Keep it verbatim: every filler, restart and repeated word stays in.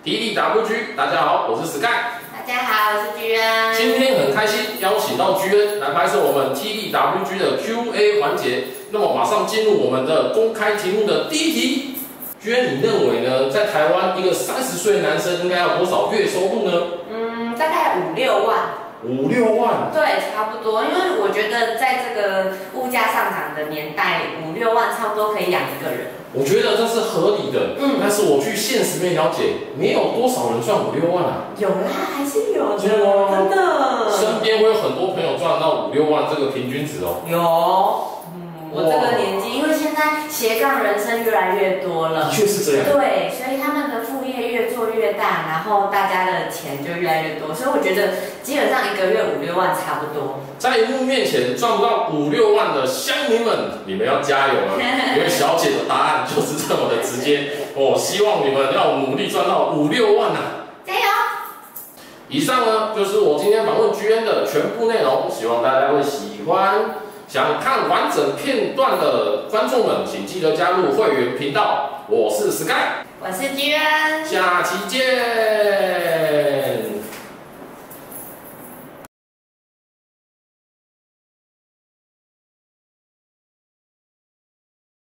T D W G， 大家好，我是 Sky。 大家好，我是居恩。 今天很开心邀请到居恩来拍摄我们 T D W G 的 Q A 环节。那么马上进入我们的公开题目的第一题。居恩，你认为呢？在台湾，一个三十岁的男生应该要多少月收入呢？ 嗯，大概五六万。 五六万。 对，差不多。因为我觉得在这个物价上涨的年代，五六万差不多可以养一个人。 我觉得这是合理的。嗯。但是我去现实面了解，没有多少人赚五六万啊。 有啦，还是有的。 真的吗？ 真的。 身边会有很多朋友赚到五六万这个平均值哦。 有。我这个年纪，因为现在斜杠人生越来越多了， 的确是这样。 对，所以他们的副业越做越大，然后大家的钱就越来越多，所以我觉得基本上一个月五六万差不多。 在荧幕面前赚不到五六万的乡民们，你们要加油了，因为小姐的答案就是这么的直接。我、哦、希望你们要努力赚到五六万啊！ 加油！ 以上呢就是我今天访问居恩的全部内容，希望大家会喜欢。想看完整片段的观众们，请记得加入会员频道。我是 Sky， 我是居恩， 下期见。